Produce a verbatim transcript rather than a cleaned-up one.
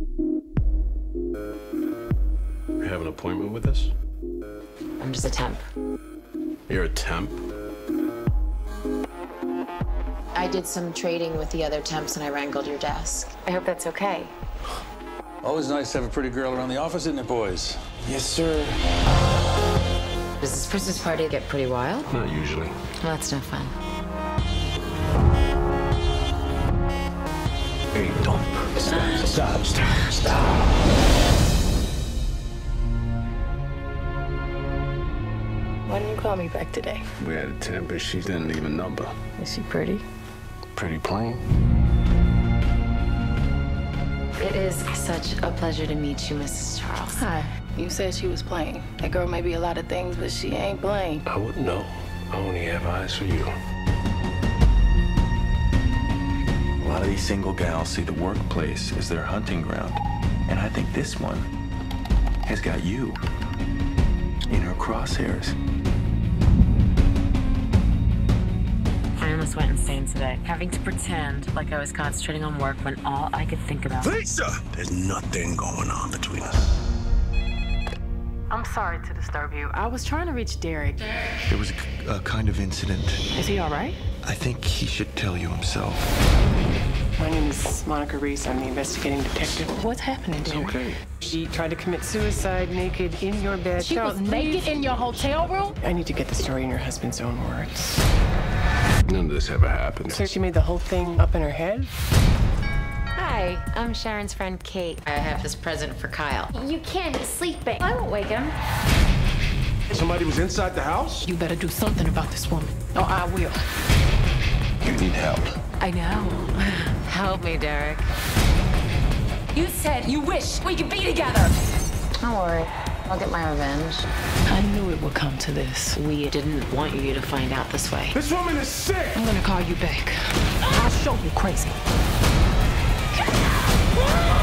You have an appointment with us? I'm just a temp. You're a temp? I did some trading with the other temps and I wrangled your desk. I hope that's okay. Always nice to have a pretty girl around the office, isn't it, boys? Yes, sir. Does this Christmas party get pretty wild? Not usually. Well, that's no fun. Hey, don't. Stop, stop, stop, stop. Why didn't you call me back today? We had a temp, but she didn't leave a number. Is she pretty? Pretty plain. It is such a pleasure to meet you, Missus Charles. Hi. You said she was plain. That girl may be a lot of things, but she ain't plain. I wouldn't know. I only have eyes for you. A lot of these single gals see the workplace as their hunting ground. And I think this one has got you in her crosshairs. I almost went insane today, having to pretend like I was concentrating on work when all I could think about... Lisa! There's nothing going on between us. I'm sorry to disturb you. I was trying to reach Derek. There was a, a kind of incident. Is he all right? I think he should tell you himself. My name is Monica Reese. I'm the investigating detective. What's happening to her? Okay. She tried to commit suicide naked in your bed. She Charles, was naked in your hotel room? I need to get the story in your husband's own words. None of this ever happened. So she made the whole thing up in her head? Hi, I'm Sharon's friend Kate. I have this present for Kyle. You can't, he's sleeping. I won't wake him. Somebody was inside the house? You better do something about this woman, or I will. You need help. I know. Help me, Derek. You said you wish we could be together. Don't worry. I'll get my revenge. I knew it would come to this. We didn't want you to find out this way. This woman is sick! I'm gonna call you back. I'll show you crazy.